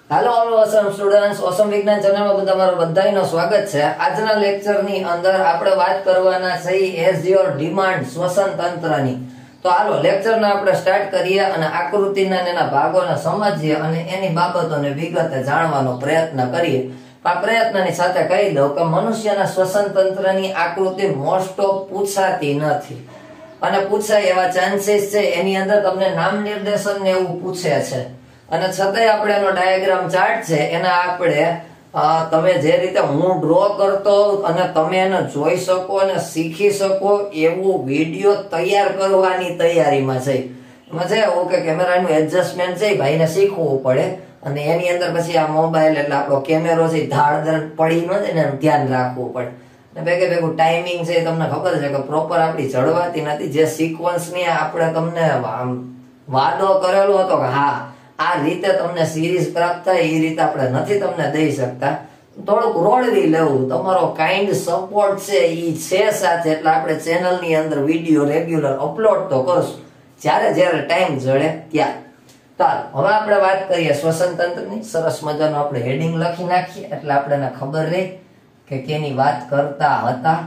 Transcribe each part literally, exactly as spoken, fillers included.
Hello all awesome students awesome Vigyan ચેનલમાં તમારું બધાનું સ્વાગત છે। આજના લેક્ચરની અંદર આપણે વાત કરવાના છે એઝ યોર ડિમાન્ડ શ્વસન તંત્રની। તો હાલો લેક્ચરને આપણે સ્ટાર્ટ કરીએ અને આકૃતિના એના ભાગોને સમજીએ અને એની બાબતોને વિગતે જાણવાનો પ્રયત્ન કરીએ। આ પ્રયત્નની સાથે કહી દઉં કે મનુષ્યના શ્વસન તંત્રની આકૃતિ મોસ્ટ ઓફ પૂછાતી નથી અને પૂછાય એવા ચાન્સીસ છે એની અંદર તમને નામ નિર્દેશન ને એવું પૂછે છે અને છતાંય આપણે એનો ડાયાગ્રામ ચાર્ટ છે એના આપણે તમે જે રીતે હું ડ્રો કરતો અને તમે એને જોઈ શકો અને શીખી શકો એવું વિડિયો તૈયાર કરવાની તૈયારીમાં છે। એમાં છે એવું કે કેમેરાનું એડજસ્ટમેન્ટ છે ભાઈને શીખવું પડે અને એની અંદર પછી આ મોબાઈલ એટલે આપણો કેમેરો છે ધાડધડ પડી ન જાય ને એનું ધ્યાન રાખવું પડે અને ભેગે ભેગું ટાઈમિંગ છે તમને ખબર છે કે પ્રોપર આપણી જળવાતી નથી। જે સિક્વન્સની આપણે તમને વાદો કરેલો હતો કે હા આ રીતે તમને સિરીઝ પ્રાપ્ત થાય એ રીતે આપણે નથી તમને દઈ શકતા, થોડુંક રોળવી લેવું। તમારો કાઇન્ડ સપોર્ટ છે ઈ છે સાથે એટલે આપણે ચેનલની અંદર વિડિયો રેગ્યુલર અપલોડ તો કરશું જ્યારે જ્યારે ટાઈમ જડે ત્યાં। ચાલો હવે આપણે વાત કરીએ શ્વસન તંત્રની। સરસ મજાનું આપણે હેડિંગ લખી નાખીએ એટલે આપણને ખબર રહે કે કેની વાત કરતા હતા।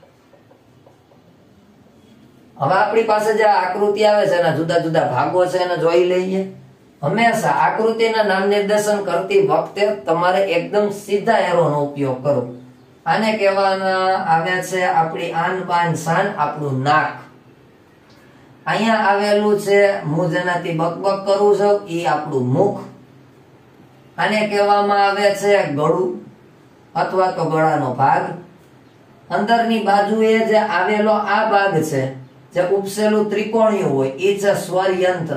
હવે આપણી પાસે જે આકૃતિ આવે છે એના જુદા જુદા ભાગો છે એને જોઈ લઈએ। હંમેશા આકૃતિના નામ નિર્દેશન કરતી વખતે તમારે એકદમ સીધા એરોનો ઉપયોગ કરો। આને કહેવાના આવે છે આપણી આન બાન શાન, આપણું નાક। અહીંયા આવેલું છે હું જેનાથી બકબક કરું છું ઈ આપણું મુખ। આને કહેવામાં આવે છે ગળું અથવા તો ગળાનો ભાગ। અંદરની બાજુએ જે આવેલો આ ભાગ છે જે ઉપસેલું ત્રિકોણીય હોય એ છે સ્વર યંત્ર।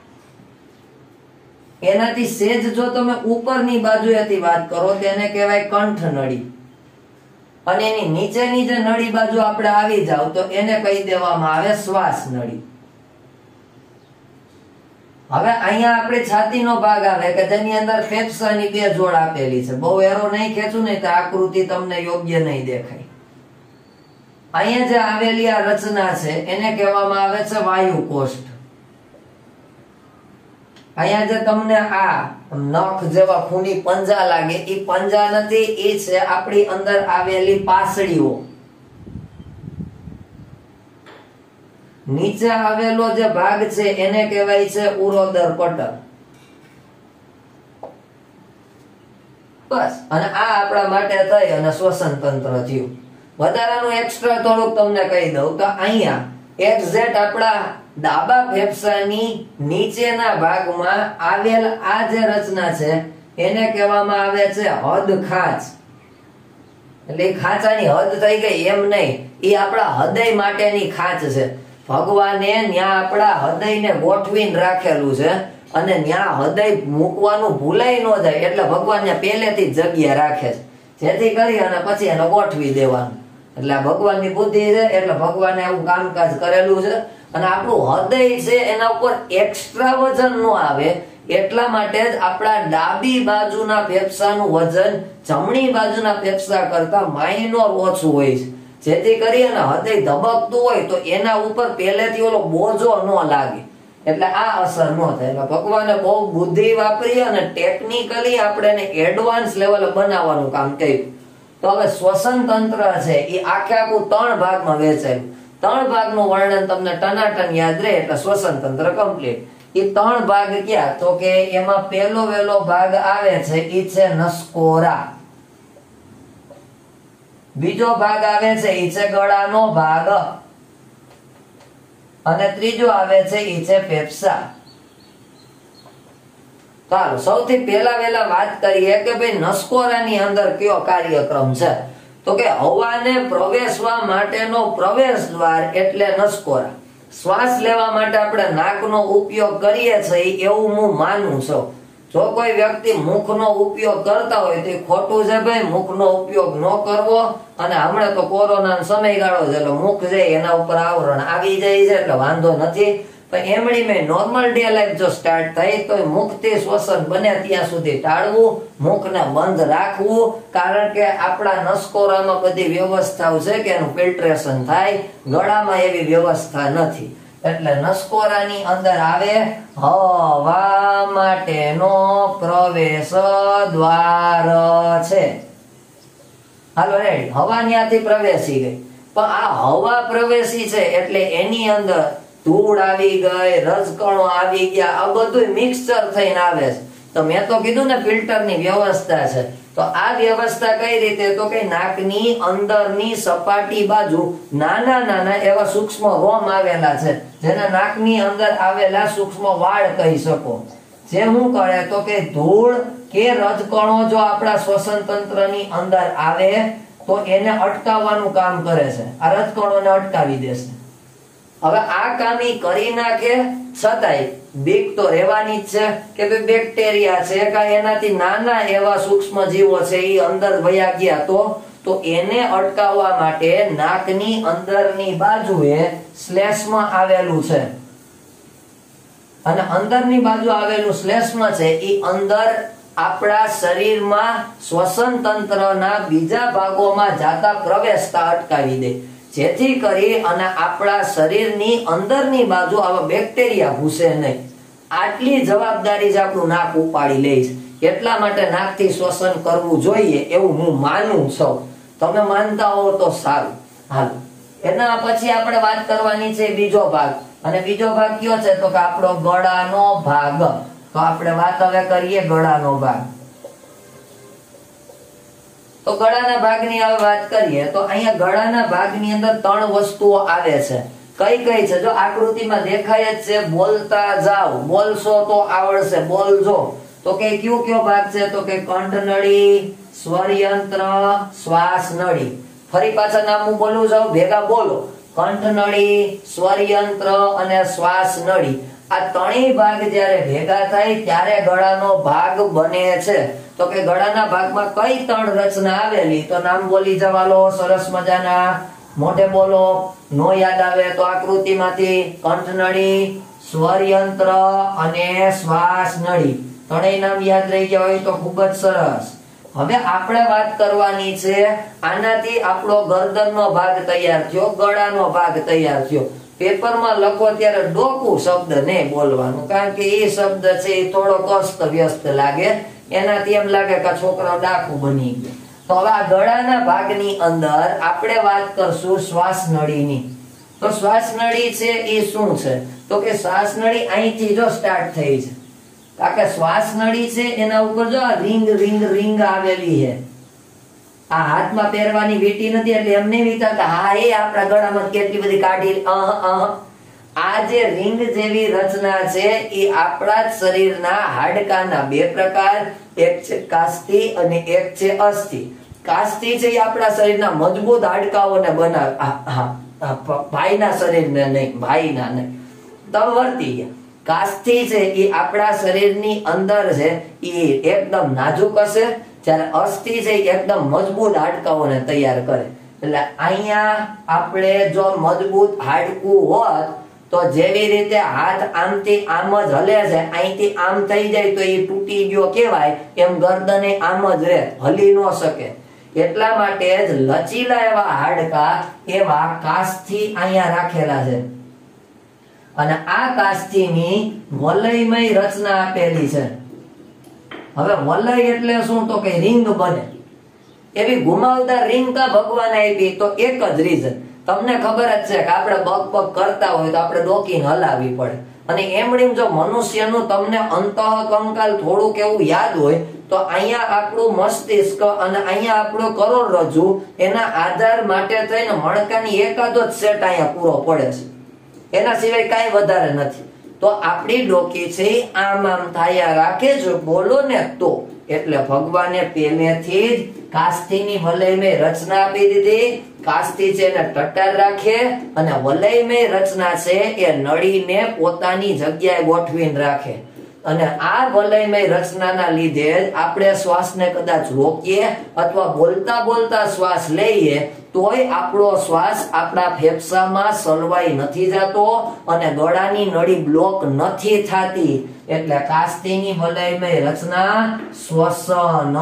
એનાથી સેજ જો તમે ઉપરની બાજુએથી વાત કરો તેને કહેવાય કંઠ નળી અને એની નીચેની જે નળી બાજુ આપણે આવી જાવ તો એને કહી દેવામાં આવે શ્વાસ નળી। હવે અહીંયા આપણે છાતીનો ભાગ આવે કે જેની અંદર ફેફસાની બે જોડ આપેલી છે। બહુ એરો નહીં ખેંચું નહીં તો આકૃતિ તમને યોગ્ય નહીં દેખાય। અહીંયા જે આવેલી આ રચના છે એને કહેવામાં આવે છે વાયુ કોષ્ઠ। અહીંયા જે તમને આ નખ જેવા ખૂની પંજા લાગે એ પંજા નથી, એ છે આપણી અંદર આવેલી પાસળીઓ। નીચે આવેલો જે ભાગ છે એને કહેવાય છે ઉરોદર પટલ। બસ અને આ આપણા માટે થઈ અને શ્વસન તંત્ર થયું। વધારાનું એક્સ્ટ્રા થોડુંક તમને કહી દઉં તો અહીંયા એક્ઝેક્ટ આપણા ડાબા ફેફસાની નીચેના ભાગમાં આવેલ આ જે રચના છે એને કહેવામાં આવે છે હદ ખાંચ। એટલે ખાંચાની હદ થઈ ગઈ એમ નહીં, એ આપણા હૃદય માટેની ખાંચ છે। ભગવાને ન્યા આપણા હૃદયને ગોઠવીને રાખેલું છે અને ન્યા હૃદય મૂકવાનું ભૂલાય ન જાય એટલે ભગવાન પહેલેથી જ જગ્યા રાખે છે જેથી કરી અને પછી એને ગોઠવી દેવાનું। એટલે આ ભગવાનની બુદ્ધિ છે એટલે ભગવાને એવું કામકાજ કરેલું છે અને આપણું હૃદય છે એના ઉપર એક્સ્ટ્રા વજન ન આવે એટલા માટે જ આપણા ડાબી બાજુના ફેફસાનું વજન જમણી બાજુના ફેફસા કરતા માઇનોર ઓછું હોય છે જેથી કરી અને હૃદય ધબકતું હોય તો એના ઉપર પહેલેથી ઓલો બોજો ન લાગે એટલે આ અસર ન થાય। એટલે ભગવાને બહુ બુદ્ધિ વાપરી અને ટેકનિકલી આપણે એડવાન્સ લેવલે બનાવવાનું કામ કર્યું। તો હવે શ્વસન તંત્ર છે એ આખે આખું ત્રણ ભાગમાં વહેંચાયું। ત્રણ ભાગનું વર્ણન તમને ટનાટન યાદ રહે એટલે શ્વસન તંત્ર કમ્પ્લીટ। એ ત્રણ ભાગ ક્યાં તો કે એમાં પહેલો વહેલો ભાગ આવે છે એ છે નસકોરા, બીજો ભાગ આવે છે એ છે ગળાનો ભાગ અને ત્રીજો આવે છે એ છે ફેફસા। ચાલો સૌથી પહેલા વહેલા વાત કરીએ કે ભાઈ નસકોરાની અંદર કયો કાર્યક્રમ છે તો કે હવાને પ્રવેશવા માટેનો પ્રવેશ દ્વાર એટલે નસકોરા। શ્વાસ લેવા માટે આપણે નાકનો ઉપયોગ કરીએ છીએ એવું હું માનું છું। જો કોઈ વ્યક્તિ મુખનો ઉપયોગ કરતા હોય તો ખોટું છે ભાઈ, મુખનો ઉપયોગ ન કરવો। અને હમણાં તો કોરોના સમયગાળો છે એટલે મુખ છે એના ઉપર આવરણ આવી જાય છે એટલે વાંધો નથી, પણ એમણી મેં નોર્મલ ડે લાઈફ જો સ્ટાર્ટ થઈ તો મુખથી શ્વસન બને ત્યાં સુધી ટાળવું, મુખને બંધ રાખવું કારણ કે આપણા નસકોરામાં બધી વ્યવસ્થાઓ છે કે એનું ફિલ્ટ્રેશન થાય, ગળામાં એવી વ્યવસ્થા નથી। એટલે નસકોરાની અંદર આવે હવા માટેનો પ્રવેશ દ્વાર છે. હાલો રેડી, હવા ત્યાંથી પ્રવેશી ગઈ, પણ આ હવા પ્રવેશી છે એટલે એની અંદર ધૂળ આવી ગઈ, રજકણો આવી ગયા, આ બધું મિક્સચર થઈને આવે છે. તો મેં તો કીધું ને ફિલ્ટરની વ્યવસ્થા છે. તો આ વ્યવસ્થા કઈ રીતે, તો કે નાકની અંદરની સપાટી બાજુ નાના નાના એવા સૂક્ષ્મ રોમ આવેલા છે, જેને નાકની અંદર આવેલા સૂક્ષ્મ વાળ કહી શકો. જે શું કરે તો કે ધૂળ કે રજકણો જો આપણા શ્વસન તંત્રની અંદર આવે તો એને અટકાવવાનું કામ કરે છે. આ રજકણોને અટકાવી દેશે. હવે આ કામ ઈ કરી નાખે, છતાંય બીક તો રહેવાની જ છે કે ભાઈ બેક્ટેરિયા છે કે એનાથી નાના એવા સૂક્ષ્મ જીવો છે એ અંદર વયા ગયા તો તો એને અટકાવવા માટે નાકની અંદરની બાજુએ શ્લેષ્મ આવેલું છે. અને અંદરની બાજુ આવેલું શ્લેષ્મ છે એ અંદર આપણા શરીરમાં શ્વસન તંત્રના બીજા ભાગોમાં જાતા પ્રવેશતા અટકાવી દે, જેથી કરી અને આપણા શરીરની અંદરની બાજુ આવા બેક્ટેરિયા ઘૂસે નહીં. આટલી જવાબદારી જ આપણું નાક ઉપાડી લે છે. એટલા માટે નાકથી શ્વસન કરવું જોઈએ એવું હું માનું છું. તમે માનતા હો તો સારું. હાલ, એના પછી આપણે વાત કરવાની છે બીજો ભાગ. અને બીજો ભાગ કયો છે તો કે આપણો ગળાનો ભાગ. તો આપણે વાત હવે કરીએ ગળાનો ભાગ. તો ગળાના ભાગની હવે વાત કરીએ તો અહીંયા ગળાના ભાગની અંદર ત્રણ વસ્તુઓ આવે છે. કઈ કઈ છે જો આકૃતિમાં દેખાય જ છે. બોલતા જાવ, બોલશો તો આવડશે, બોલજો. તો કે કયો કયો ભાગ છે તો કે કંઠનળી, સ્વરયંત્ર, શ્વાસ નળી. ફરી પાછા નામ હું બોલું જાઉં, ભેગા બોલો. કંઠનળી, સ્વરયંત્ર અને શ્વાસ નળી. આ ત્રણેય ભાગ જ્યારે ભેગા થાય ત્યારે ગળાનો ભાગ બને છે. તો કે ગળાના ભાગમાં કઈ ત્રણ રચના આવેલી, તો નામ બોલી જવાલો સરસ મજાના, મોઢે બોલો. નો યાદ આવે તો આકૃતિમાંથી કંઠનળી, સ્વરયંત્ર અને શ્વાસ નળી. ત્રણેય નામ યાદ રહી ગયા હોય તો ખૂબ જ સરસ. હવે આપણે વાત કરવાની છે આનાથી આપણો ગરદનનો ભાગ તૈયાર થયો, ગળાનો ભાગ તૈયાર થયો. પેપરમાં લખો ત્યારે ડોકું શબ્દ નહીં બોલવાનું, કારણ કે એ શબ્દ છે એ થોડો અસ્ત વ્યસ્ત લાગે. એનાથી એમ લાગે કે છોકરા ડાકુ બની ગયા. તો હવે આ ગળાના ભાગની અંદર આપણે વાત કરશું શ્વાસ નળીની. તો શ્વાસ નળી છે એ શું છે તો કે શ્વાસ નળી અહીંથી જો સ્ટાર્ટ થઈ છે. કારણ કે શ્વાસ નળી છે એના ઉપર જો આ રિંગ રિંગ રિંગ આવેલી છે. આ હાથમાં પહેરવાની વીંટી નથી એટલે એમને વિચારતા હા એ આપણા ગળામાં કેટલી બધી કાઢી. અહ અહ આ જે રિંગ જેવી રચના છે એ આપણા શરીરના હાડકાના બે પ્રકાર, એક છે કાસ્તિ અને એક છે અસ્થિ. કાસ્તિ છે એ આપણા શરીરના મજબૂત હાડકાઓને બનાવે, ભાઈના શરીરને નહીં, ભાઈના નહીં, તમે વર્તી ગયા. કાસ્તિ છે એ આપણા શરીરની અંદર છે એ એકદમ નાજુક હશે, જ્યારે અસ્થિ છે એ એકદમ મજબૂત હાડકાઓને તૈયાર કરે. એટલે અહીંયા આપણે જો મજબૂત હાડકું હોત તો જેવી રીતે હાથ આમથી આમ જ હલે છે, અહીંથી આમ થઈ જાય તો એ તૂટી ગયો કહેવાય, એમ ગરદને આમ જ રહે, હલી ન શકે. એટલા માટે જ લચીલા એવા હાડકા એવા કાસ્થી અહીંયા રાખેલા છે. અને આ કાસ્તીની વલયમય રચના આપેલી છે. હવે વલય એટલે શું તો કે રિંગ બને. એવી ઘુમાવદાર રિંગ કા ભગવાને આપી તો એક જ રીઝન. તમને ખબર જ છે કે આપણે બગ પગ કરતા હોય તો આપણે ડોકીને હલાવવી પડે. અને એમણી જો મનુષ્યનું તમને અંતઃકંકાલ થોડુંક એવું યાદ હોય તો અહીંયા આપણું મસ્તિષ્ક અને અહીંયા આપણો કરોડરજ્જુ એના આધાર માટે થઈને મણકાની એકાદો જ સેટ અહીંયા પૂરો પડે છે. એના સિવાય કાંઈ વધારે નથી. તો આપણી ડોકી છે આમ આમ થાયા રાખે જો બોલો ને તો. એટલે ભગવાને પહેલેથી જ કાસ્તીની વલયમય રચના આપી દીધી. કાસ્તી છે એને ટટ્ટાર રાખે અને વલયમય રચના છે એ નળીને પોતાની જગ્યાએ ગોઠવીને રાખે. અને આ વલયમય રચનાના લીધે જ આપણે શ્વાસને કદાચ રોકીએ અથવા બોલતા બોલતા શ્વાસ લઈએ તોય આપણો શ્વાસ આપણા ફેફસામાં સલવાઈ નથી જતો અને ગળાની નળી બ્લોક નથી થતી. એટલે કાસ્તીની વલયમય રચના શ્વસન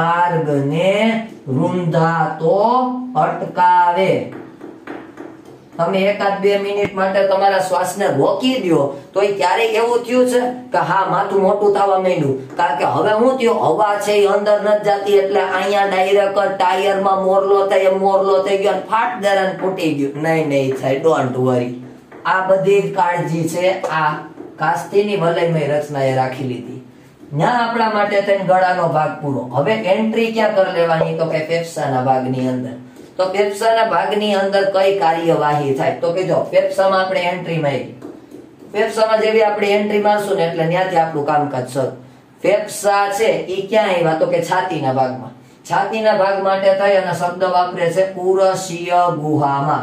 માર્ગને રૂંધાતો અટકાવે. તમે એકાદ બે મિનિટ માટે તમારા શ્વાસને રોકી દો તો ક્યારેક એવું થયું છે કે હા માથું મોટું થવા માંડ્યું, કારણ કે હવે હું થયું હવા છે એ અંદર નથી જતી એટલે અહીંયા ડાયરેક્ટ ટાયરમાં મોરલો થાય, મોરલો થઈ ગયો ફાટ દરાન ફૂટી ગયું. નહીં નહીં થાય, ડોન્ટ વરી. આ બધી કાળજી છે આ કાસ્તીની વલયમય રચનાએ રાખી લીધી. ત્યાં આપણા માટે થઈને ગળાનો ભાગ પૂરો. હવે એન્ટ્રી ક્યાં કરી લેવાની તો કે ફેફસાના ભાગની અંદર. તો ફેફસાના ભાગની અંદર કઈ કાર્યવાહી થાય તો કે જો ફેફસામાં આપણે એન્ટ્રી મારી, ફેફસામાં જેવી આપણે એન્ટ્રી મારશું ને એટલે ત્યાંથી આપણું કામકાજ શરૂ. ફેફસા છે એ ક્યાં આવ્યા તો કે છાતીના ભાગમાં. છાતીના ભાગ માટે થાય અને શબ્દ વાપરે છે ઉરસીય ગુહામાં.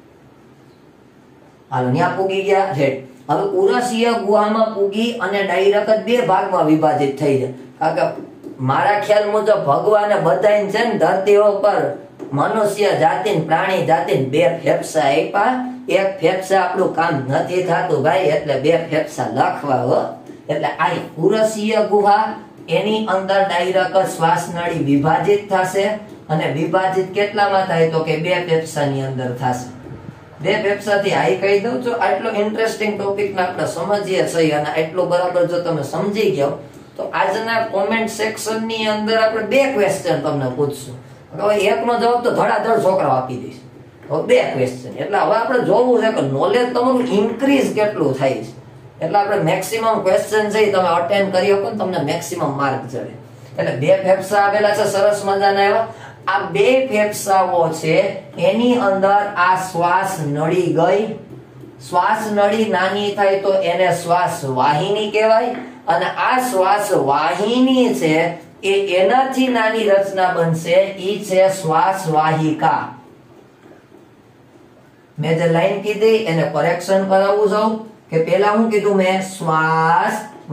હાલો ત્યાં પૂગી ગયા રેડ. હવે ઉરસીય ગુહામાં પૂગી અને ડાયરેક્ટ બે ભાગમાં વિભાજિત થઈ જાય. કારણ કે મારા ખ્યાલ મુજબ ભગવાને બધાને છે ને ધરતી ઉપર મનુષ્ય જાતિ પ્રાણી જાતિ બે ફેફસા આપ્યા. એક ફેફસા આપણું કામ નથી થતું ભાઈ એટલે બે ફેફસા લખવા હો. એટલે આ ઉરસીય ગુહા એની અંદર ડાયરેક્ટ શ્વાસ નળી વિભાજિત થશે અને વિભાજિત કેટલામાં થાય તો કે બે ફેફસાની અંદર થશે. બે ફેફસાથી આઈ કહી દઉં છું. આટલો ઇન્ટરેસ્ટિંગ ટોપિક ને આપણે સમજીએ છીએ અને એટલું બરાબર જો તમે સમજી ગયો તો આજના કોમેન્ટ સેક્શન ની અંદર આપણે બે ક્વેશ્ચન તમને પૂછશું. હવે એકનો જવાબ તો ધડાધડ છોકરાઓ આપી દઈશ. હવે બે ક્વેશ્ચન એટલે હવે આપણે જોવું છે કે નોલેજ તમારું ઇન્ક્રીઝ કેટલું થાય છે. એટલે આપણે મેક્સિમમ ક્વેશ્ચન છે તમે અટેન્ડ કરી શકો ને તમને મેક્સિમમ માર્ક ચડે. એટલે બે ફેફસા આવેલા છે સરસ મજાના એવા. આ બે ફેફસાઓ છે એની અંદર આ શ્વાસ નળી ગઈ. શ્વાસ નળી નાની થાય તો એને શ્વાસ વાહિની કહેવાય અને આ શ્વાસ વાહિની છે એ એનાથી નાની રચના બનશે ઈ છે શ્વાસ વાહિકા. મેં જે લાઈન કીધી એને કરેક્શન કરાવવું છું કે પેલા હું કીધું મેં શ્વાસ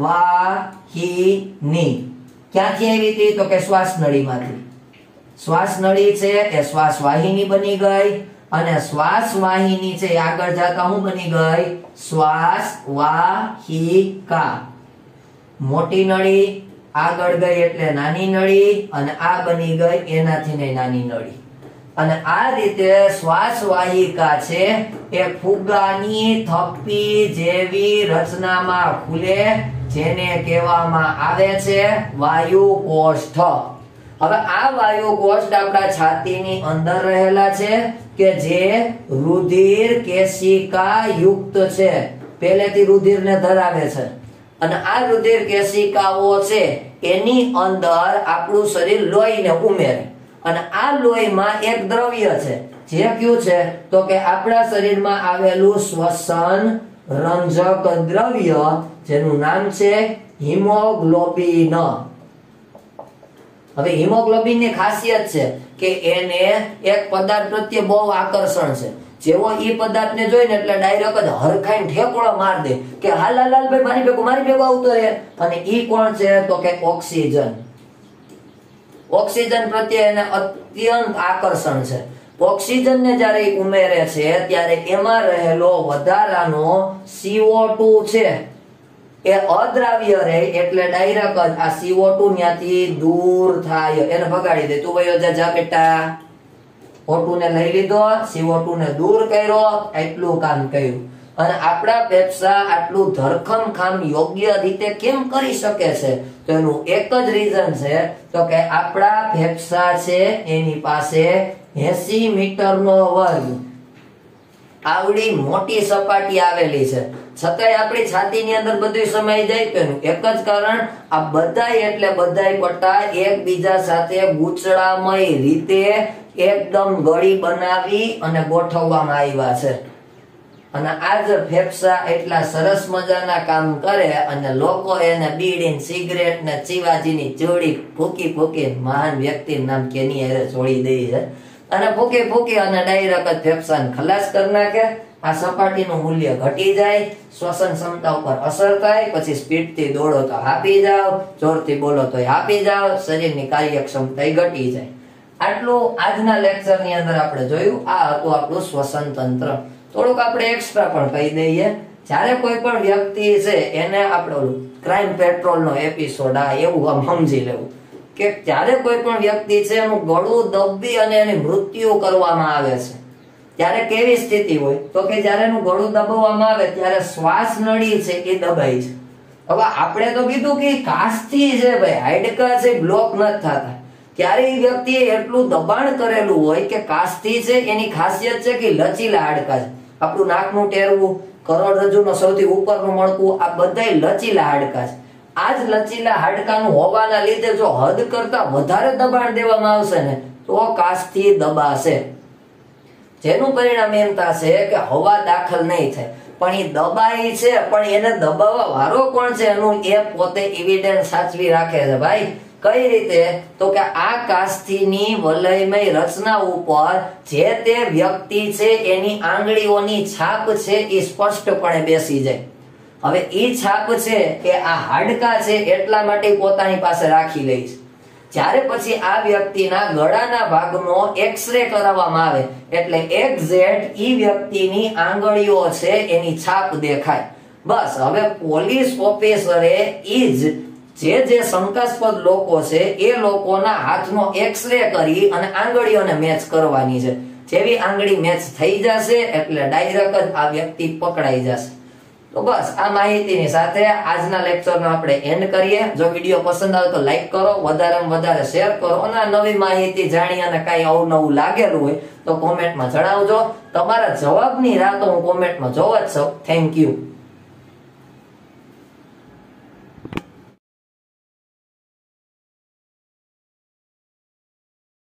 વાહિની ક્યાંથી આવી હતી તો કે શ્વાસ નળીમાંથી. શ્વાસ નળી છે એ શ્વાસ વાહિની બની ગઈ અને શ્વાસ વાહિની છે આગળ જતા હું બની ગઈ શ્વાસ વાહિકા. મોટી નળી આગળ ગઈ એટલે નાની નળી અને આ બની ગઈ એનાથી ને નાની નળી. અને આ રીતે શ્વાસ વાહિકા છે એ ફુગ્ગાની થપ્પી જેવી રચનામાં ખુલે જેને કહેવામાં આવે છે વાયુ કોષ્ઠ. હવે આ વાયુ કોષ્ઠ આપણા છાતીની અંદર રહેલા છે કે જે રુધિર કેશિકા યુક્ત છે. પહેલેથી રુધિરને ધરાવે છે અને આ રુધિર કેશિકાઓ છે એની અંદર આપણું શરીર લોહીને ઉમેરે અને આ લોહીમાં એક દ્રવ્ય છે જે કયું છે તો કે આપણા શરીરમાં આવેલું શ્વસન રંજક દ્રવ્ય જેનું નામ છે હિમોગ્લોબિન. હવે હિમોગ્લોબિન ની ખાસિયત છે કે એને એક પદાર્થ પ્રત્યે બહુ આકર્ષણ છે. જેવો ઈ પદાર્થને જોઈને એટલે ડાયરેક્ટ જ હરખાઈને ઠેકોળો માર દે કે હાલ હાલ હાલ ભાઈ મારી ભેગું મારી ભેગું આવતો રહે. અને ઈ કોણ છે તો કે ઓક્સિજન. ઓક્સિજન પ્રત્યે એને અત્યંત આકર્ષણ છે. ઓક્સિજન ને જ્યારે ઉમેરે છે ત્યારે એમાં રહેલો વધારાનો સી ઓ ટુ છે એ અદ્રાવ્ય રહે એટલે ડાયરેક્ટ જ આ સી ઓ ટુ ન્યાથી દૂર થાય એને ભગાડી દે. તું વયો જા જા બેટા. ઓ ટુ ને લઈ લીધો, સી ઓ ટુ ને દૂર કર્યો, એટલું કામ કર્યું. અને આપણા ફેફસા આટલું ધરખમ કામ યોગ્ય રીતે કેમ કરી શકે છે તો એનું એક જ રીઝન છે તો કે આપણા ફેફસા છે એની પાસે એંસી મીટર નો વર્ગ આવડી મોટી સપાટી આવેલી છે. છતાંય આપણી છાતીની અંદર બધું સમાઈ જાય તો એનું એક જ કારણ આ બધાય એટલે બધાય પટ્ટા એકબીજા સાથે ગૂંચળામય રીતે એકદમ ગળી બનાવી અને ગોઠવવામાં આવ્યા છે. અને આ જ ફેફસા એટલા સરસ મજાના કામ કરે અને લોકો એને બીડી સિગરેટ ને ચીવાજીની ચોળી ફૂકી ફૂકી મહાન વ્યક્તિ નામ કેની હારે છોડી દે છે અને ફૂકી ફૂકી અને ડાયરેક્ટ ફેફસાને ખલાસ કરી નાખે. આ સપાટીનું મૂલ્ય ઘટી જાય, શ્વસન ક્ષમતા ઉપર અસર થાય, પછી સ્પીડથી દોડો તો હાપી જાવ, જોરથી બોલો તો હાપી જાવ, શરીરની કાર્યક્ષમતા ઘટી જાય. આટલું આજના લેક્ચરની અંદર આપણે જોયું. આ હતું આપણું શ્વસન તંત્ર. થોડુંક આપણે એક્સ્ટ્રા પણ કહી દઈએ. જ્યારે કોઈ પણ વ્યક્તિ છે એને આપણે ક્રાઇમ પેટ્રોલ નો એપિસોડ આ એવું આમ સમજી લેવું કે જ્યારે કોઈ પણ વ્યક્તિ છે એનું ગળું દબી અને એની મૃત્યુ કરવામાં આવે છે ત્યારે કેવી સ્થિતિ હોય તો કે જ્યારે એનું ગળું દબાવવામાં આવે ત્યારે શ્વાસ નળી છે એ દબાય છે. હવે આપણે તો કીધું કે કાસ્થી છે ભાઈ, હાડકા છે બ્લોક નથી થતા. ત્યારે એ વ્યક્તિએ એટલું દબાણ કરેલું હોય કે કાસ્થી છે એની ખાસિયત છે કે લચીલા હાડકા છે. આપણું નાકનું ટેરવું, કરોડરજ્જુનો સૌથી ઉપરનું મણકું, આ બધાય લચીલા હાડકા છે. આ જ લચીલા હાડકાનું હોવાના લીધે જો હદ કરતા વધારે દબાણ દેવામાં આવશે ને તો કાસ્થી દબાશે, જેનું પરિણામ એમ થશે કે હવા દાખલ નહીં થાય. પણ એ દબાઈ છે, પણ એને દબાવવા વાળો કોણ છે એનું એ પોતે એવિડન્સ સાચવી રાખે છે ભાઈ. કઈ રીતે તો કે આ કાસ્થીની વલયમય રચના ઉપર જે તે વ્યક્તિ છે એની આંગળીઓની છાપ છે એ સ્પષ્ટપણે બેસી જાય. હવે એ છાપ છે કે આ હાડકા છે એટલા માટે પોતાની પાસે રાખી લે છે. જ્યારે પછી આ વ્યક્તિના ગળાના ભાગનો એક્સરે કરાવવામાં આવે એટલે એક્ઝેક્ટ ઈ વ્યક્તિની આંગળીઓ છે એની છાપ દેખાય. બસ હવે પોલીસ ઓફિસરે ઈ જ જે જે શંકાસ્પદ લોકો છે એ લોકોના હાથનો એક્સરે કરી અને આંગળીઓને મેચ કરવાની છે. જેવી આંગળી મેચ થઈ જશે એટલે ડાયરેક્ટ જ આ વ્યક્તિ પકડાઈ જશે. તો બસ આ માહિતીની સાથે આજના લેક્ચરનો આપણે એન્ડ કરીએ. જો વિડીયો પસંદ આવે તો લાઈક કરો, વધારેમાં વધારે શેર કરો અને આ નવી માહિતી જાણી અને કાંઈ અવનવું લાગેલું હોય તો કોમેન્ટમાં જણાવજો. તમારા જવાબની રાહ તો હું કોમેન્ટમાં જોવા જ છું. Thank you.